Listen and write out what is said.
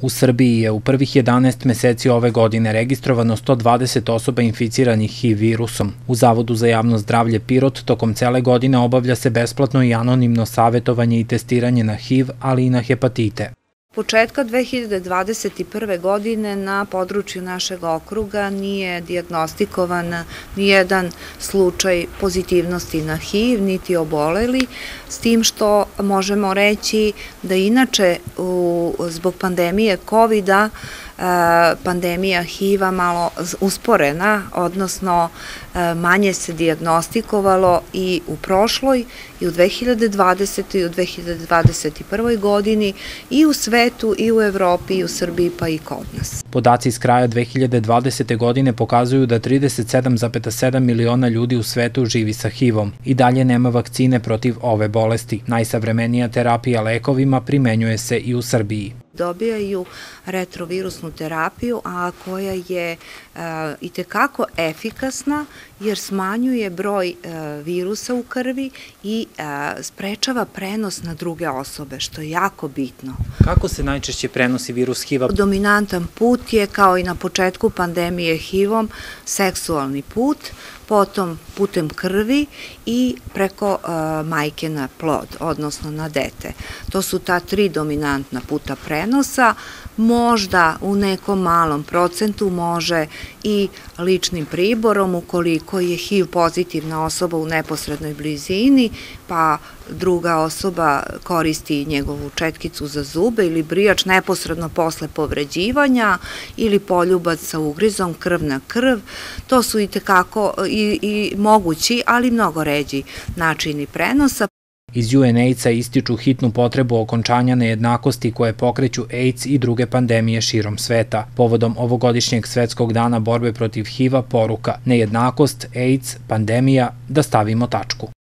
U Srbiji je u prvih 11 meseci ove godine registrovano 120 osoba inficiranih HIV virusom. U Zavodu za javno zdravlje Pirot tokom cele godine obavlja se besplatno i anonimno savetovanje i testiranje na HIV, ali i na hepatite. Početka 2021. godine na području našeg okruga nije dijagnostikovan nijedan slučaj pozitivnosti na HIV, niti oboleli, s tim što možemo reći da inače zbog pandemije COVID-a pandemija HIV-a malo usporena, odnosno manje se dijagnostikovalo i u prošloj, i u 2020. i u 2021. godini, i u svetu, i u Evropi, i u Srbiji, pa i kod nas. Podaci iz kraja 2020. godine pokazuju da 37,7 miliona ljudi u svetu živi sa HIV-om. I dalje nema vakcine protiv ove bolesti. Najsavremenija terapija lekovima primenjuje se i u Srbiji. Dobijaju retrovirusnu terapiju, a koja je itekako efikasna jer smanjuje broj virusa u krvi i sprečava prenos na druge osobe, što je jako bitno. Kako se najčešće prenosi virus HIV-a? Dominantan put je, kao i na početku pandemije HIV-om, seksualni put, potom putem krvi i preko majke na plod, odnosno na dete. To su ta tri dominantna puta prenosa. Možda u nekom malom procentu može i ličnim priborom, ukoliko je HIV pozitivna osoba u neposrednoj blizini, pa druga osoba koristi njegovu četkicu za zube ili brijač neposredno posle povređivanja ili poljubac sa ugrizom, krv na krv. To su itekako i mogući, ali mnogo ređi načini prenosa. Iz UNAIDS-a ističu hitnu potrebu okončanja nejednakosti koje pokreću AIDS i druge pandemije širom sveta. Povodom ovogodišnjeg svetskog dana borbe protiv HIV-a poruka: nejednakost, AIDS, pandemija, da stavimo tačku.